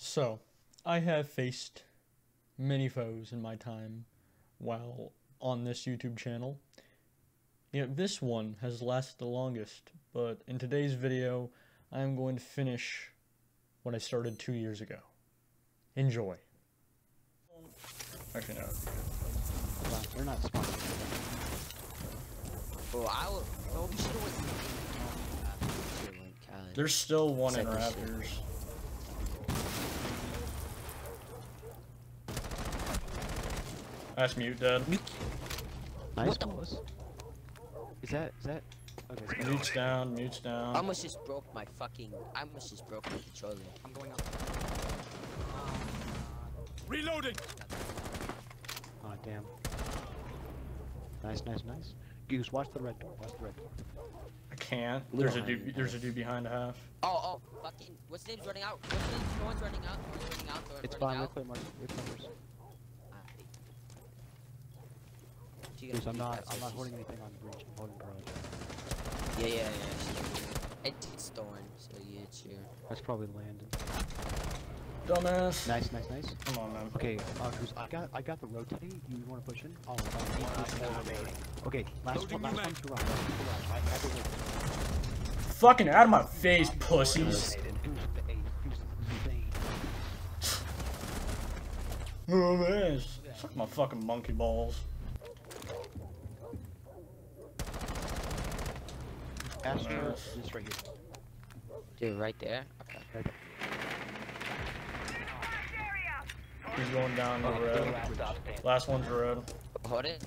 So, I have faced many foes in my time while on this YouTube channel. Yet this one has lasted the longest, but in today's video, I am going to finish what I started 2 years ago. Enjoy. Actually, no. We're not smart. Bro, we should've went. There's still one in Raptors. That's mute dead. Nice. What the? Is that? Okay. Mute's down, mute's down. I almost just broke my controller. I'm going up. Reloading! Oh, damn. Nice. Goose, watch the red door. I can't. There's a dude behind a half. Oh, fucking, what's his name's running out? No one's running out. It's fine, we're clear marks. Goose, I'm not holding anything on breach, I'm holding garage. Yeah. It's Thorn, so yeah, it's here. That's probably Landon. Dumbass. Nice. Come on, man. Okay, Goose, I got the rotate. You wanna push in? Oh, okay, last one to run. Fucking out of my face, pussies. Oh man, suck my fucking monkey balls. Astro, just right here. Dude, right there? Okay. Right there. He's going down the road. Last one's red. Hold it.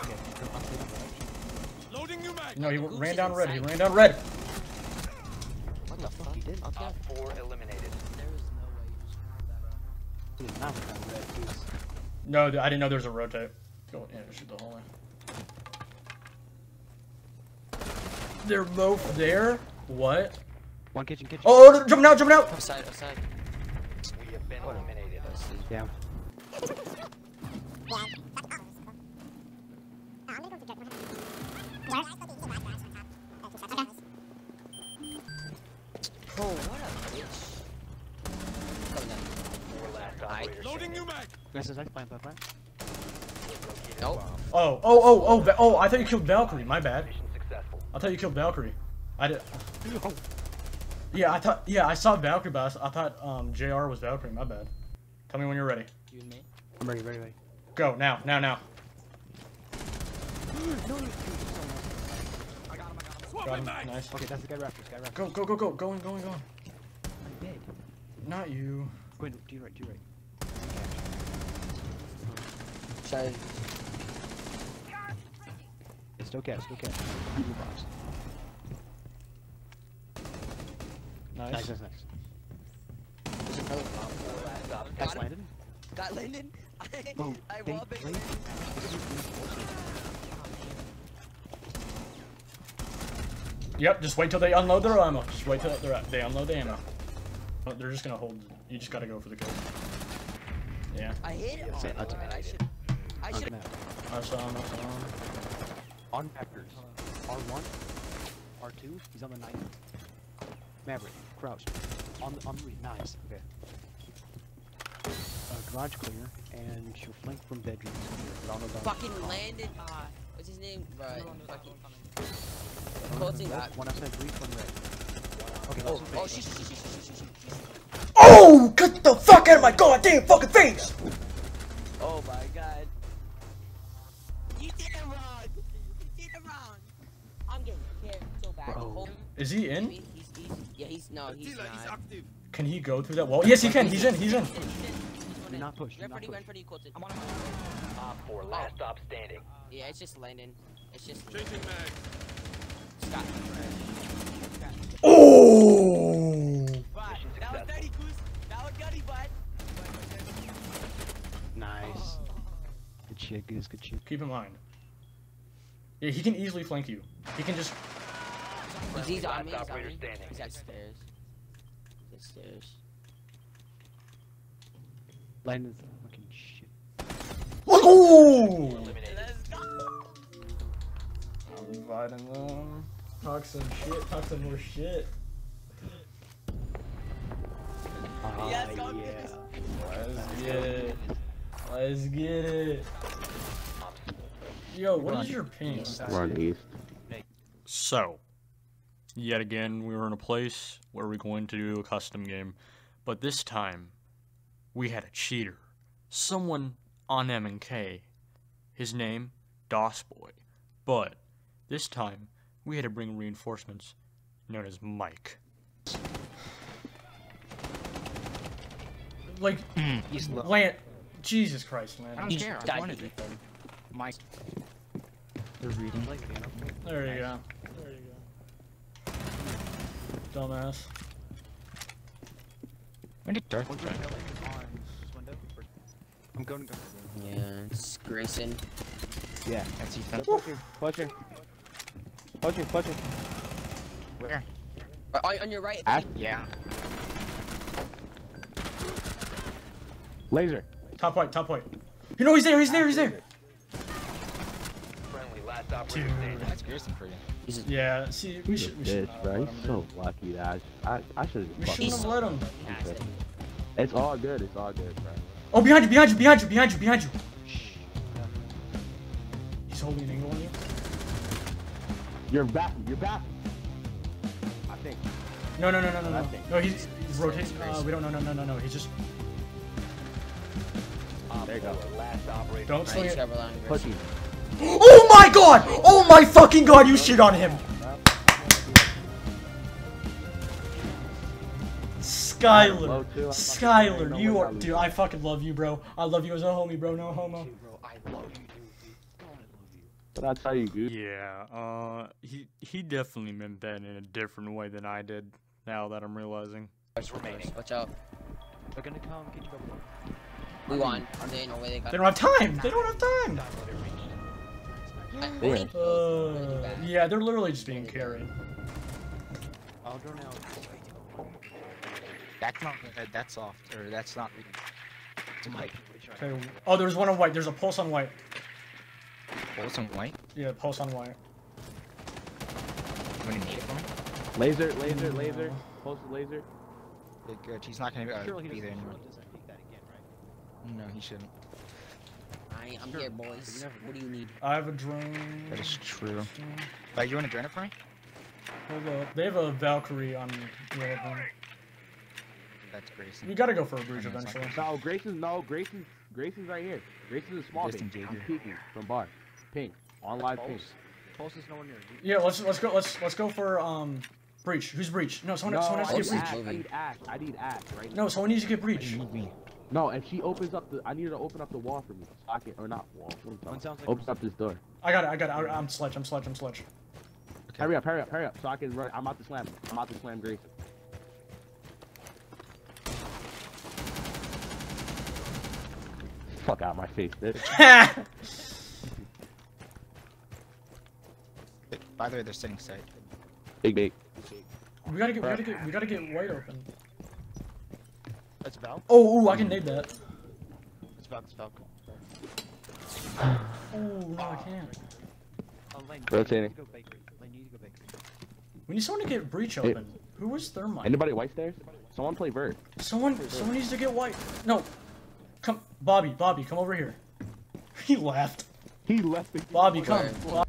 Loading new mag! No, he ran down red. What What the fuck? He did? Okay. 4 eliminated. No, I didn't know there was a rotate. Go, yeah, shoot the hole in. They're both there? What? One kitchen. Oh, jumping out! Outside. We have been eliminated. Down. Bro, what a bitch. Loading new mag! Nice, fine. Nope. Oh, I thought you killed Valkyrie, my bad. Mission successful. I thought you killed Valkyrie. I did. Yeah, I saw Valkyrie, but I thought JR was Valkyrie, my bad. Tell me when you're ready. You and me? I'm ready. Go, now. I got him. Got Swapping him, mag! nice. Okay, that's the guy Raptors. Go, going. I'm dead. Not you. Go ahead, do you right. Sorry. It's still cat. Blue box. Nice. Nice. There's another bomb. That's Landon. Got Landon. Oh, I they wallbanged played. Yep, just wait till they unload their ammo. Just wait till they unload the ammo. Oh, they're just gonna hold. You just gotta go for the kill. Yeah. I hit it. Yeah, that's Man, I should. I saw him. On Raptors. R1. R2. He's on the 9. Maverick. Crouched. On the read. Nice. Okay. Garage clear, and she'll flank from bedrooms here. But I don't know about Fucking landed. What's his name? Right. Fucking. Colton got. One outside breach, one red. Okay, Oh, she's sheesh. Oh, get the fuck out of my goddamn fucking face! Oh my god. You did it wrong. I'm getting scared so bad. Bro. Hold him. Is he in? He's he's not. He's active. Can he go through that wall? Yes, he can. He's in. Do not push. Run for you, Colton. I'm on him. Op 4 last stop standing. Yeah, it's just Landon. It's just Changing mag. Scott. Oh! That was dirty, Goose. That was dirty, bud. Nice. Good shit, Goose. Good shit. Keep in mind. Yeah, he can easily flank you. He can just. He's on me. Last operator standing. He's upstairs. He's upstairs. Landon's fucking shit. Oh! Eliminated. Let's go. I'm inviting them. Talk some more shit. Yes, go yeah. this. Let's get it. Let's get it. Yo, what is your ping? We're on east. So, yet again, we were in a place where we're going to do a custom game, but this time, we had a cheater. Someone on M&K. His name, DOSBoy. But, this time, we had to bring reinforcements, known as Mike. Like, He's low. Lant, Jesus Christ, I man. don't care. I died. wanted it. Mike. They're reading. There you go. There you go. Dumbass. When did Darth One's die? window, on this window. I'm going to go. Yeah, it's Grayson. Yeah. That's Ethan. Pushing. Where? On your right. Ash. Yeah. Laser. Top white, top white. You know he's there, he's there, he's there! Friendly, last operator Dude. standing. That's Grayson for you. Yeah, see, we He's a should bitch, bro. let He's him, so dude. lucky that I should We have shouldn't have let him. It's all good. It's all good, bro. Oh, behind you, behind you, behind you, behind you, behind you! He's holding an angle on you. You're back. I think. No. Nothing. No, he's rotating. We don't, no. He's just, There you go. Last operator. don't swing Right, it. Trevor Line. Pushing. Oh my god! Oh my fucking god, you shit on him! Low too. Skylar, you are, dude, I fucking love you, bro. I love you as a homie, bro, no homo. Bro, I love you, dude. But I tell you, dude. Yeah, he definitely meant that in a different way than I did, now that I'm realizing. remaining. Watch out. They're gonna come. Can you go? We won. They know where they got. They don't have time! They don't have time! I need those. We're gonna do bad. Yeah, they're literally just being carried. I'll go now. That's not. That's soft. Or that's not reading. It's Mike. Okay, oh, there's one on white, there's a pulse on white. Oh, some white. Yeah, pulse on white. When you need it for him. Laser. Pulse laser. Good. He's not gonna Surely he be there anymore. doesn't peek that again, right? No, he shouldn't. I'm here, boys. What do you need? I have a drone. That is true. You want to join it for me? Hold up. They have a Valkyrie on the other one. That's Grayson. We gotta go for a bridge I know, it's eventually. No, Grayson's right here. Grayson's a small Justin ping. Jaeger. I'm peeking from bar. Ping. On live ping. Pulse is nowhere near. Yeah, let's go for breach. Who's breach? No, someone has to I get need breach. Ash. Moving. I need Ash right now. No, someone needs to get breach. You need me. No, and she opens up the. I need her to open up the wall for me. So I can, or not wall. What am I One talking sounds like about? Opens up this door. I got it. I'm sledge. Okay. Hurry up, so I can run. I'm about to slam Grayson. Fuck out my face, bitch. By the way, they're sitting side. Big bait. we gotta get white open. That's Val. Oh, I can nade that. It's Val. It's Val. Oh no, I can't. Lane, Rotating. you need to go bakery. Lane, you need to go bakery. We need someone to get breach open. Who was thermite? Anybody white stairs? Someone play Vert. Someone needs to get white. No, come, Bobby, come over here. He laughed. He left me. Bobby, come. Where?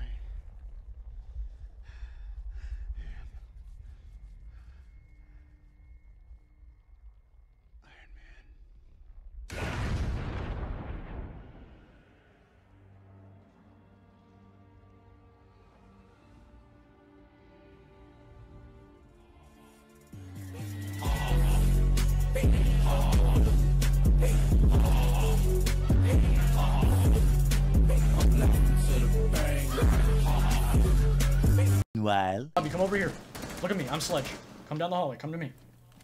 Meanwhile, Bobby, come over here. Look at me. I'm Sledge. Come down the hallway. Come to me.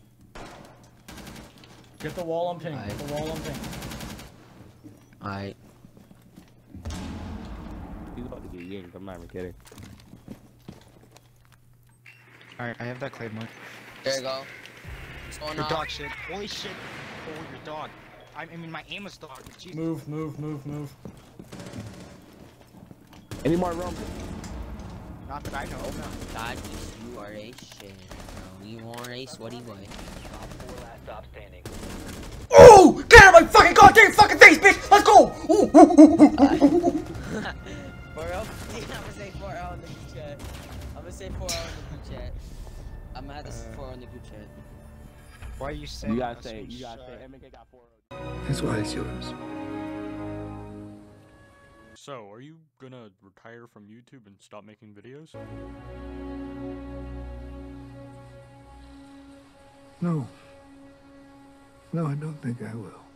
Get the wall on ping. Get the wall on ping. Alright. He's about to get yanked. I'm not even kidding. Alright, I have that claymore. There you go. What's going Your on? dog shit. Holy shit. Oh, your dog. I mean, my aim is dog. Jeez. Move. Any more room? Not that I know. God, you are a shit, bro. You are a sweaty boy. Op 4 last stop standing. Oh! Get out of my fucking goddamn fucking face, bitch! Let's go! Ooh, ooh, ooh, ooh, ooh, ooh. 4-0? Yeah, I'm gonna say 4-0 in the group chat. I'm gonna say 4-0 in the group chat. I'm gonna have to say 4-0 in the group chat. Why are you saying You gotta that? say MK got 4. That's why it's yours. So, are you gonna retire from YouTube and stop making videos? No. No, I don't think I will.